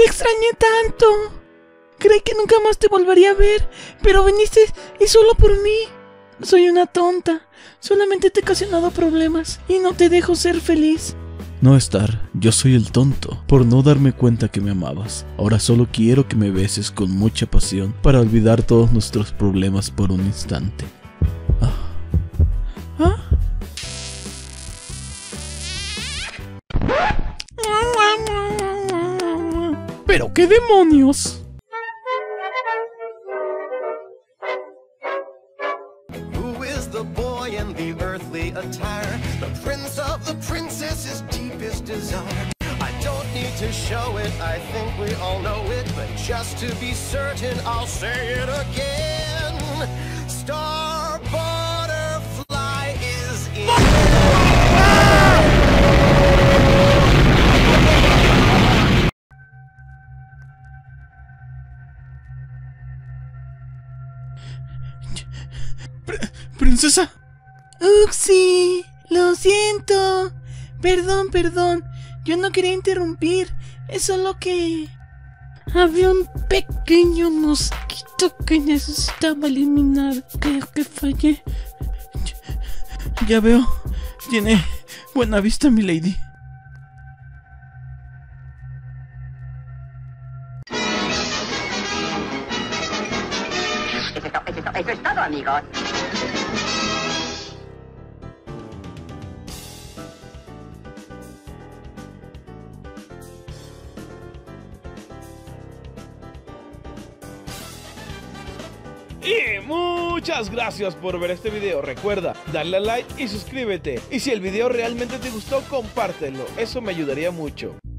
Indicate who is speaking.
Speaker 1: Te extrañé tanto. Creí que nunca más te volvería a ver, pero viniste y solo por mí. Soy una tonta. Solamente te he ocasionado problemas y no te dejo ser feliz.
Speaker 2: No, Star, yo soy el tonto por no darme cuenta que me amabas. Ahora solo quiero que me beses con mucha pasión para olvidar todos nuestros problemas por un instante.
Speaker 1: ¿Ah? ¿Pero qué demonios?
Speaker 3: In the earthly attire, the prince of the princess's deepest desire. I don't need to show it, I think we all know it, but just to be certain, I'll say it again. Star Butterfly is in.
Speaker 1: Princesa. Uxie, lo siento. Perdón. Yo no quería interrumpir. Es solo que había un pequeño mosquito que necesitaba eliminar. Creo que fallé. Ya veo. Tiene buena vista, mi lady.
Speaker 4: Eso es todo, amigos.
Speaker 5: Y muchas gracias por ver este video. Recuerda darle a like y suscríbete. Y si el video realmente te gustó, compártelo. Eso me ayudaría mucho.